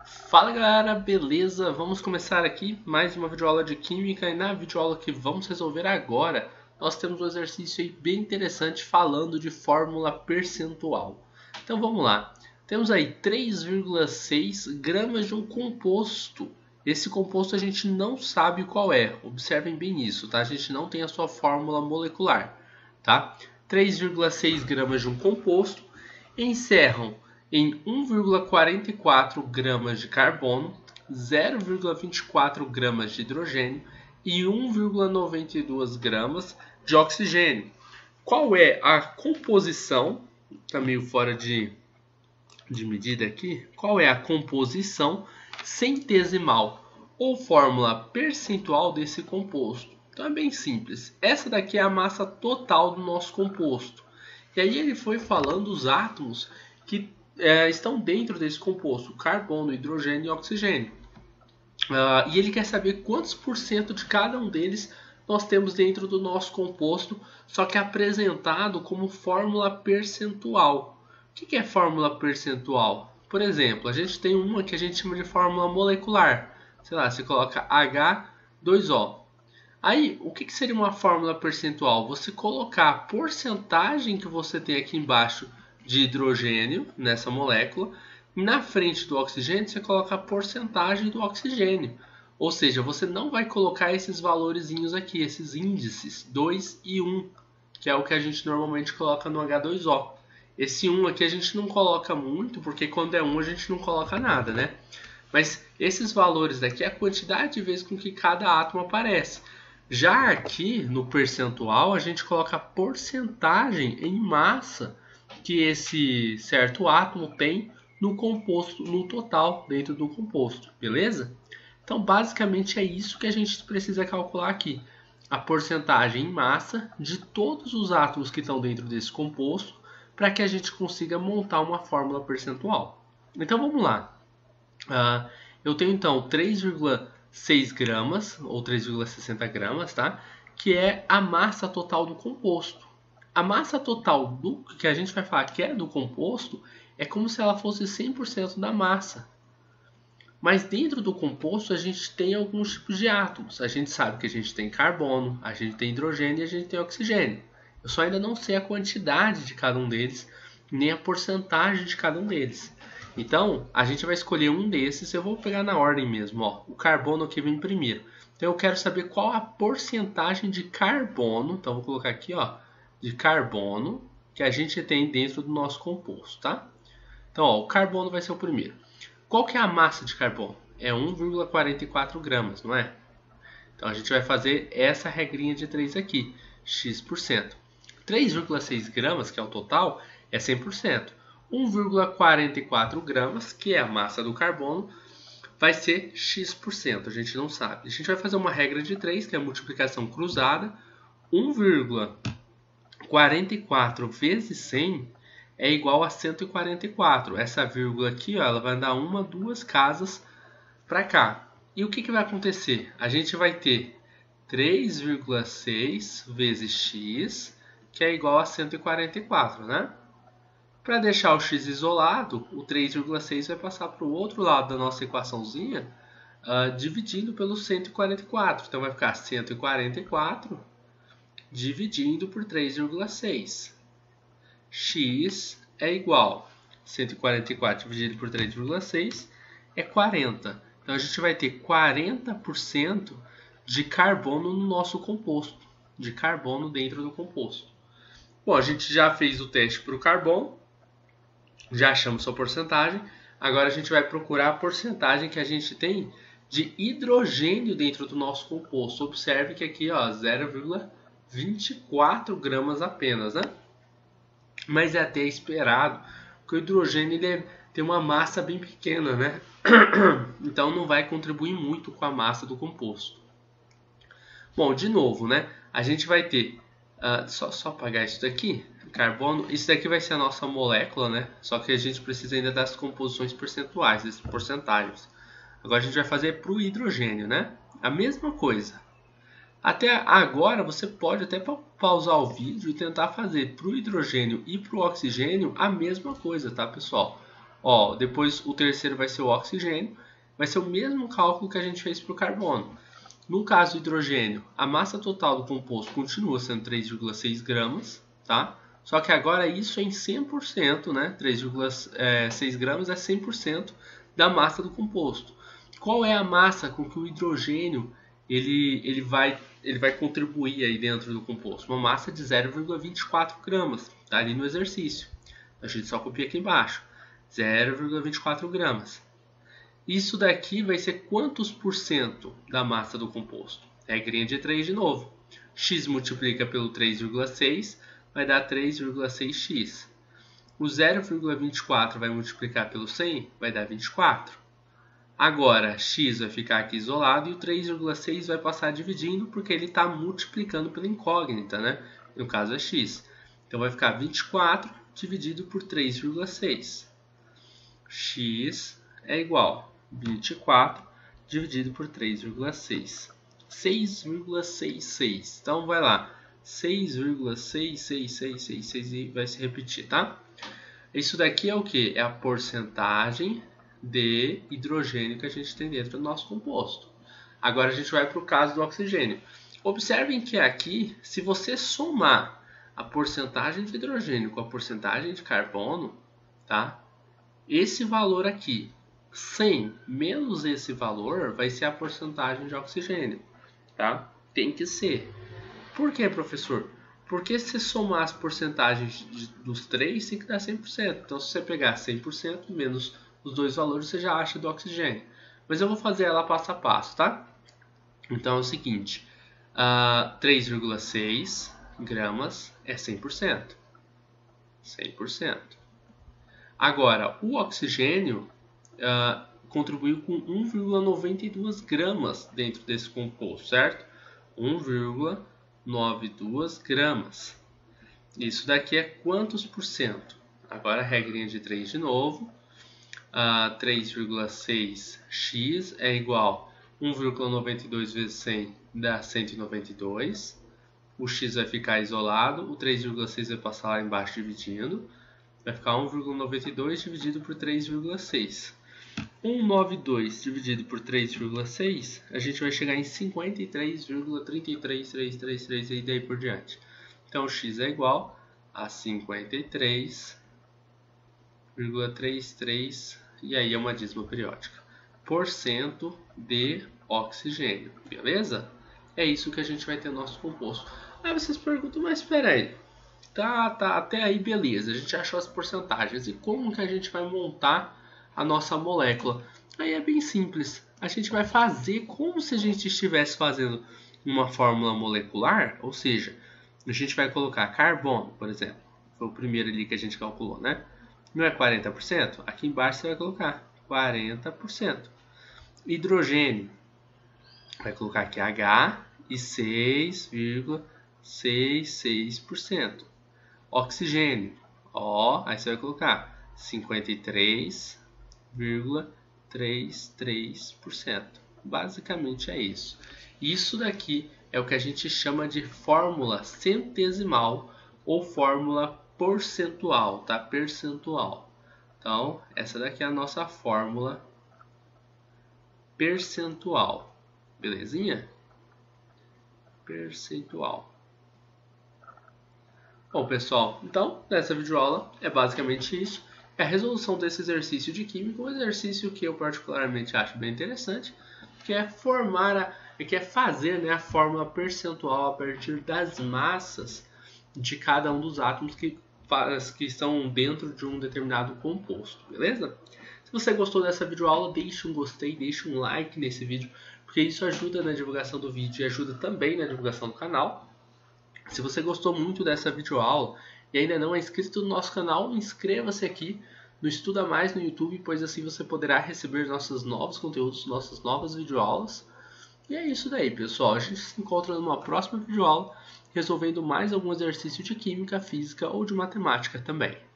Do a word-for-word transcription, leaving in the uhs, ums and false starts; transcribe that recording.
Fala galera, beleza? Vamos começar aqui mais uma videoaula de Química e na videoaula que vamos resolver agora nós temos um exercício aí bem interessante falando de fórmula percentual. Então vamos lá, temos aí três vírgula seis gramas de um composto. Esse composto a gente não sabe qual é, observem bem isso, tá? A gente não tem a sua fórmula molecular, tá? três vírgula seis gramas de um composto encerram em um vírgula quarenta e quatro gramas de carbono, zero vírgula vinte e quatro gramas de hidrogênio e um vírgula noventa e dois gramas de oxigênio. Qual é a composição? Está meio fora de, de medida aqui. Qual é a composição centesimal ou fórmula percentual desse composto? Então é bem simples. Essa daqui é a massa total do nosso composto. E aí ele foi falando os átomos que é, estão dentro desse composto, carbono, hidrogênio e oxigênio. Uh, e ele quer saber quantos por cento de cada um deles nós temos dentro do nosso composto, só que apresentado como fórmula percentual. O que é fórmula percentual? Por exemplo, a gente tem uma que a gente chama de fórmula molecular. Sei lá, você coloca H dois O. Aí, o que seria uma fórmula percentual? Você colocar a porcentagem que você tem aqui embaixo de hidrogênio nessa molécula, e na frente do oxigênio você coloca a porcentagem do oxigênio. Ou seja, você não vai colocar esses valorzinhos aqui, esses índices dois e um, que é o que a gente normalmente coloca no H dois O. Esse um aqui a gente não coloca muito, porque quando é um a gente não coloca nada, né? Mas esses valores daqui é a quantidade de vezes com que cada átomo aparece. Já aqui no percentual a gente coloca a porcentagem em massa que esse certo átomo tem no composto, no total dentro do composto, beleza? Então basicamente é isso que a gente precisa calcular aqui, a porcentagem em massa de todos os átomos que estão dentro desse composto, para que a gente consiga montar uma fórmula percentual. Então vamos lá, uh, eu tenho então três vírgula seis gramas ou três vírgula sessenta gramas, tá? Que é a massa total do composto. A massa total do que a gente vai falar que é do composto é como se ela fosse cem por cento da massa. Mas dentro do composto a gente tem alguns tipos de átomos. A gente sabe que a gente tem carbono, a gente tem hidrogênio e a gente tem oxigênio. Eu só ainda não sei a quantidade de cada um deles, nem a porcentagem de cada um deles. Então, a gente vai escolher um desses, eu vou pegar na ordem mesmo, ó. O carbono aqui vem primeiro. Então eu quero saber qual a porcentagem de carbono, então vou colocar aqui, ó, de carbono que a gente tem dentro do nosso composto, tá? Então, ó, o carbono vai ser o primeiro. Qual que é a massa de carbono? É um vírgula quarenta e quatro gramas, não é? Então a gente vai fazer essa regrinha de três aqui, x%. três vírgula seis gramas, que é o total, é cem por cento. um vírgula quarenta e quatro gramas, que é a massa do carbono, vai ser x%, a gente não sabe. A gente vai fazer uma regra de três, que é a multiplicação cruzada. um vírgula quarenta e quatro vezes cem é igual a cento e quarenta e quatro. Essa vírgula aqui, ó, ela vai dar uma, duas casas para cá. E o que, que vai acontecer? A gente vai ter três vírgula seis vezes x, que é igual a cento e quarenta e quatro, né? Para deixar o x isolado, o três vírgula seis vai passar para o outro lado da nossa equaçãozinha, uh, dividindo pelo cento e quarenta e quatro. Então vai ficar cento e quarenta e quatro dividindo por três vírgula seis. X é igual a cento e quarenta e quatro dividido por três vírgula seis é quarenta. Então a gente vai ter quarenta por cento de carbono no nosso composto, de carbono dentro do composto. Bom, a gente já fez o teste para o carbono, já achamos sua porcentagem. Agora a gente vai procurar a porcentagem que a gente tem de hidrogênio dentro do nosso composto. Observe que aqui, ó, zero vírgula vinte e quatro gramas apenas, né? Mas é até esperado, porque o hidrogênio ele é, tem uma massa bem pequena, né? Então não vai contribuir muito com a massa do composto. Bom, de novo, né? A gente vai ter, uh, só, só apagar isso daqui, carbono, isso daqui vai ser a nossa molécula, né? Só que a gente precisa ainda das composições percentuais, das porcentagens. Agora a gente vai fazer para o hidrogênio, né? A mesma coisa. Até agora você pode até pausar o vídeo e tentar fazer para o hidrogênio e para o oxigênio a mesma coisa, tá, pessoal? Ó, depois o terceiro vai ser o oxigênio. Vai ser o mesmo cálculo que a gente fez para o carbono. No caso do hidrogênio, a massa total do composto continua sendo três vírgula seis gramas, tá? Só que agora isso é em cem por cento, né? três vírgula seis gramas é cem por cento da massa do composto. Qual é a massa com que o hidrogênio ele, ele, vai, ele vai contribuir aí dentro do composto? Uma massa de zero vírgula vinte e quatro gramas, tá ali no exercício. A gente só copia aqui embaixo, zero vírgula vinte e quatro gramas. Isso daqui vai ser quantos por cento da massa do composto? Regrinha de três de novo. X multiplica pelo três vírgula seis, vai dar três vírgula seis x. O zero vírgula vinte e quatro vai multiplicar pelo cem, vai dar vinte e quatro. Agora, x vai ficar aqui isolado e o três vírgula seis vai passar dividindo porque ele está multiplicando pela incógnita, né? No caso é x. Então vai ficar vinte e quatro dividido por três vírgula seis. X é igual a vinte e quatro dividido por três vírgula seis. seis vírgula sessenta e seis. Então vai lá. seis vírgula seis seis seis seis seis e vai se repetir, tá? Isso daqui é o que? É a porcentagem de hidrogênio que a gente tem dentro do nosso composto. Agora a gente vai para o caso do oxigênio. Observem que aqui, se você somar a porcentagem de hidrogênio com a porcentagem de carbono, tá? Esse valor aqui, cem menos esse valor, vai ser a porcentagem de oxigênio, tá? Tem que ser. Por que, professor? Porque se somar as porcentagens de, dos três, tem que dar cem por cento. Então, se você pegar cem por cento menos os dois valores, você já acha do oxigênio. Mas eu vou fazer ela passo a passo, tá? Então, é o seguinte. Uh, três vírgula seis gramas é cem por cento. cem por cento. Agora, o oxigênio uh, contribuiu com um vírgula noventa e dois gramas dentro desse composto, certo? um vírgula noventa e dois gramas. Isso daqui é quantos por cento? Agora a regrinha de três de novo. Uh, três vírgula seis x é igual a um vírgula noventa e dois vezes cem dá cento e noventa e dois. O x vai ficar isolado. O três vírgula seis vai passar lá embaixo dividindo. Vai ficar um vírgula noventa e dois dividido por três vírgula seis. cento e noventa e dois dividido por três vírgula seis, a gente vai chegar em cinquenta e três vírgula trinta e três três três três e daí por diante. Então, x é igual a cinquenta e três vírgula trinta e três, e aí é uma dízima periódica, por cento de oxigênio, beleza? É isso que a gente vai ter no nosso composto. Aí vocês perguntam, mas espera aí, tá, tá, até aí beleza, a gente achou as porcentagens, e como que a gente vai montar a nossa molécula? Aí é bem simples, a gente vai fazer como se a gente estivesse fazendo uma fórmula molecular, ou seja, a gente vai colocar carbono, por exemplo, foi o primeiro ali que a gente calculou, né? Não é quarenta por cento? Aqui embaixo você vai colocar quarenta por cento. Hidrogênio, vai colocar aqui H e seis vírgula sessenta e seis por cento. Oxigênio, O, aí você vai colocar cinquenta e três vírgula trinta e três por cento. Basicamente é isso. Isso daqui é o que a gente chama de fórmula centesimal ou fórmula percentual, tá? Percentual. Então, essa daqui é a nossa fórmula percentual. Belezinha? Percentual. Bom, pessoal, então, nessa videoaula é basicamente isso. É a resolução desse exercício de química, um exercício que eu particularmente acho bem interessante, que é formar, a, que é fazer, né, a fórmula percentual a partir das massas de cada um dos átomos que, que estão dentro de um determinado composto, beleza? Se você gostou dessa videoaula, deixe um gostei, deixe um like nesse vídeo, porque isso ajuda na divulgação do vídeo e ajuda também na divulgação do canal. Se você gostou muito dessa videoaula e ainda não é inscrito no nosso canal, inscreva-se aqui no Estuda Mais no YouTube, pois assim você poderá receber nossos novos conteúdos, nossas novas videoaulas. E é isso daí, pessoal. A gente se encontra numa próxima videoaula, resolvendo mais algum exercício de química, física ou de matemática também.